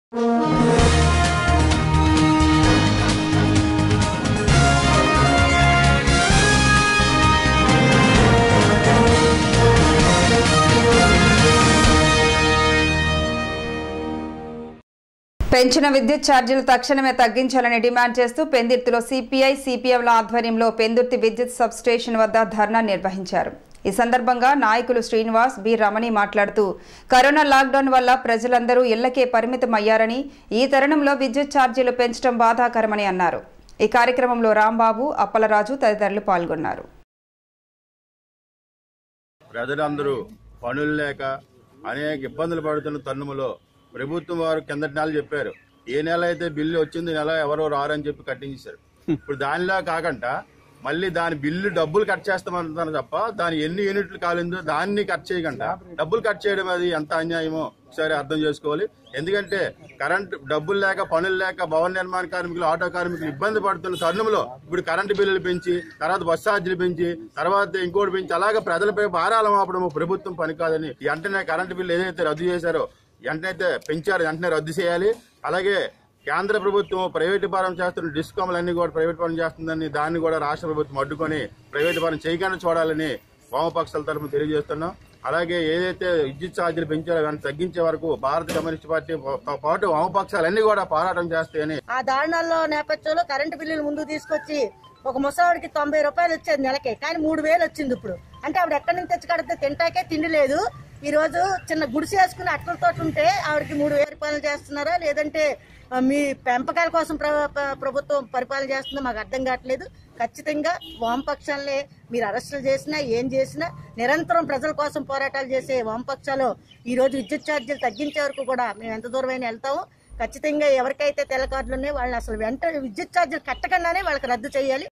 పెంచిన విద్యుత్ ఛార్జీలు తక్షణమే తగ్గించాలని డిమాండ్ చేస్తూ పెందుర్తిలో సిపిఐ సిపిఎంల ఆధ్వర్యంలో పెందుర్తి విద్యుత్ సబ్ స్టేషన్ వద్ద ధర్నా నిర్వహించారు। ఈ సందర్భంగా నాయకులు శ్రీనివాస్ బి రమణి మాట్లాడుతూ కరోనా లాక్డౌన్ వల్ల ప్రజలందరూ ఇళ్లకే పరిమితమయ్యారని ఈ తరుణంలో విద్యుత్ ఛార్జీలు పెంచడం బాధాకరమని అన్నారు। ఈ కార్యక్రమంలో రాంబాబు అప్పలరాజు తదితరులు పాల్గొన్నారు। ప్రజలందరూ పనులు లేక అనేక ఇబ్బందులు పడుతున్న తరుణంలో ప్రభుత్వం వారు కిందటి నెల చెప్పారు, ఏ నెల అయితే బిల్లు వచ్చింది నెల ఎవరో రారని చెప్పి కట్టించారు। ఇప్పుడు దానిలా కాకుండా మళ్ళీ దాని బిల్లు డబ్బులు కట్ చేస్తామంటున్నారు తప్ప దాని ఎన్ని యూనిట్లు కాలిందో దాన్ని కట్ చేయకుండా డబ్బులు కట్ చేయడం అది ఎంత అన్యాయమో ఒకసారి అర్థం చేసుకోవాలి। ఎందుకంటే కరెంట్ డబ్బులు లేక పనులు లేక భవన నిర్మాణ కార్మికులు ఆటో కార్మికులు ఇబ్బంది పడుతున్న తరుణంలో ఇప్పుడు కరెంటు బిల్లులు పెంచి తర్వాత బస్ ఛార్జీలు పెంచి తర్వాత ఇంకోటి పెంచి అలాగే ప్రజలపై భారాలు మోపడం ప్రభుత్వం పని కాదని వెంటనే కరెంటు బిల్లు ఏదైతే రద్దు చేశారో వెంటనే పెంచారు వెంటనే రద్దు చేయాలి। అలాగే కేంద్ర ప్రభుత్వం ప్రైవేటు పరం చేస్తున్న డిస్కామ్లన్నీ కూడా ప్రైవేట్ పరం చేస్తుందని దాన్ని కూడా రాష్ట్ర ప్రభుత్వం అడ్డుకొని ప్రైవేటు పరం చేయకుండా చూడాలని వామపక్షాల తరఫున తెలియజేస్తున్నాం। అలాగే ఏదైతే విద్యుత్ ఛార్జీలు పెంచారో దాన్ని తగ్గించే వరకు భారత కమ్యూనిస్ట్ పార్టీతో పాటు వామపక్షాలన్నీ కూడా పోరాటం చేస్తాయని ఆ దారుణాల్లో నేపథ్యంలో కరెంటు బిల్లులు ముందుకు తీసుకొచ్చి ఒక ముసలాడికి 90 రూపాయలు వచ్చేది నెలకే, కానీ 3000 వచ్చింది ఇప్పుడు। అంటే ఆవిడ ఎక్కడి నుంచి తెచ్చి కడితే తింటాకే తిండి లేదు। ఈ రోజు చిన్న గుడిసె వేసుకుని అట్లతో ఉంటే ఆవిడకి 3000 రూపాయలు చేస్తున్నారా లేదంటే మీ పెంపకాల కోసం ప్రభుత్వం పరిపాలన చేస్తుందో మాకు అర్థం కావట్లేదు। ఖచ్చితంగా వామపక్షాలనే మీరు అరెస్టులు చేసినా ఏం చేసినా నిరంతరం ప్రజల కోసం పోరాటాలు చేసే వామపక్షాలు ఈ రోజు విద్యుత్ ఛార్జీలు తగ్గించే వరకు కూడా మేము ఎంత దూరమైనా వెళ్తాము। ఖచ్చితంగా ఎవరికైతే తెల్ల కార్డులు ఉన్నాయో వాళ్ళని అసలు వెంటనే విద్యుత్ ఛార్జీలు కట్టకుండానే వాళ్ళకి రద్దు చేయాలి।